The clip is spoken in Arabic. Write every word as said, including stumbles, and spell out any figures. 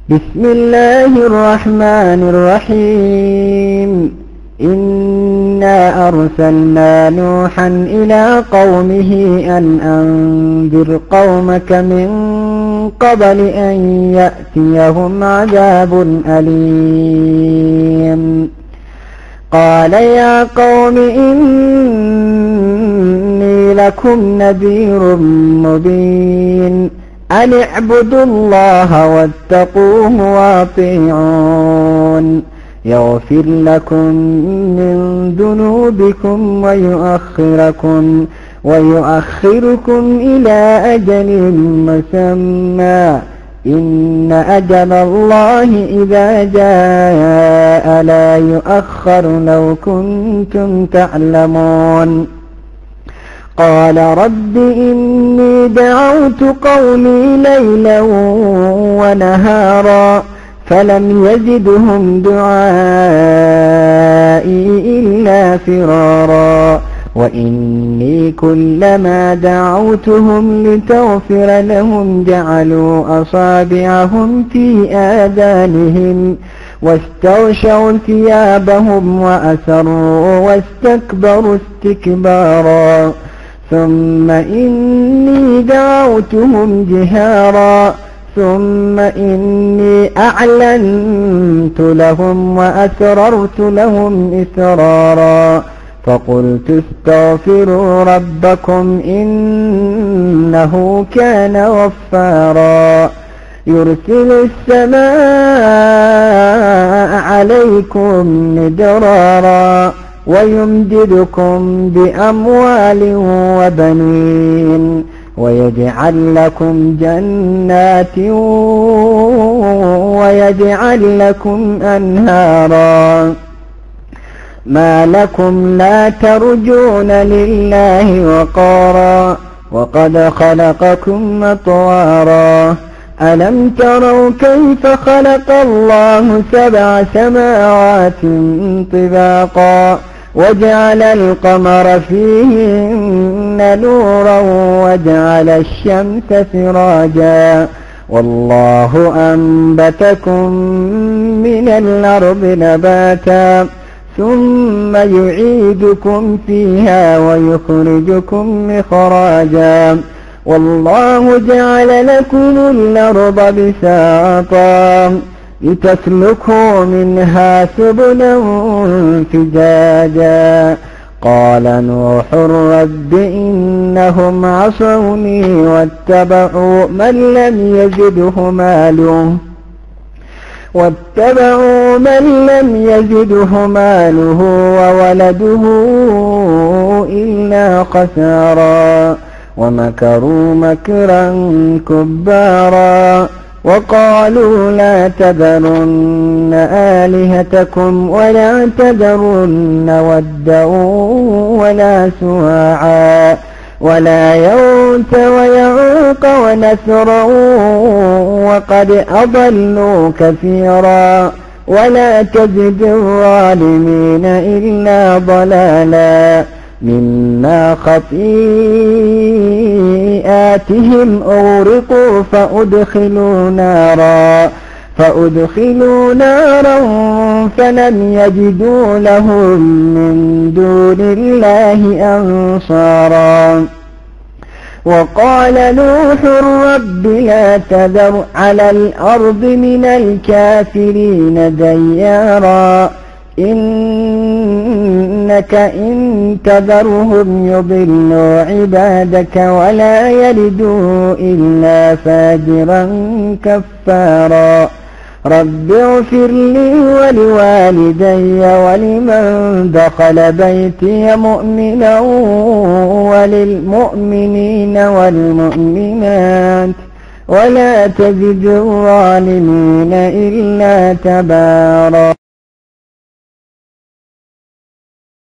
بسم الله الرحمن الرحيم إنا أرسلنا نوحا إلى قومه أن أنذر قومك من قبل أن يأتيهم عذاب أليم قال يا قوم إني لكم نذير مبين أن اعبدوا الله واتقوه واطيعون يغفر لكم من ذنوبكم ويؤخركم ويؤخركم إلى أجل مسمى إن أجل الله إذا جاء لا يؤخر لو كنتم تعلمون قال رب إني دعوت قومي ليلا ونهارا فلم يزدهم دعائي إلا فرارا وإني كلما دعوتهم لتغفر لهم جعلوا أصابعهم في آذانهم واستغشوا ثيابهم وأسروا واستكبروا استكبارا ثم إني دعوتهم جهارا ثم إني أعلنت لهم وأسررت لهم إسرارا فقلت استغفروا ربكم إنه كان غفارا يرسل السماء عليكم مدرارا ويمددكم بأموال وبنين ويجعل لكم جنات ويجعل لكم أنهارا ما لكم لا ترجون لله وقارا وقد خلقكم أطوارا ألم تروا كيف خلق الله سبع سماوات طباقا وجعل القمر فيهن نورا وجعل الشمس سراجا والله أنبتكم من الأرض نباتا ثم يعيدكم فيها ويخرجكم إخراجا والله جعل لكم الأرض بساطا لتسلكوا منها سبلا فجاجا قال نوح رب إنهم عصوني واتبعوا من لم يزده ماله واتبعوا من لم يزده ماله وولده إلا خسارا ومكروا مكرا كبارا وقالوا لا تذرن آلهتكم ولا تذرن ودا ولا سواعا ولا يغوث ويعوق ونسرا وقد أضلوا كثيرا ولا تزد الظالمين إلا ضلالا مما خطيئاتهم أغرقوا فأدخلوا نارا فأدخلوا نارا فلم يجدوا لهم من دون الله أنصارا وقال نوح رب لا تذر على الأرض من الكافرين ديارا إنك إن تذرهم يضلوا عبادك ولا يلدوا إلا فاجرا كفارا رب اغفر لي ولوالدي ولمن دخل بيتي مؤمنا وللمؤمنين والمؤمنات ولا تزد الظالمين إلا تبارا.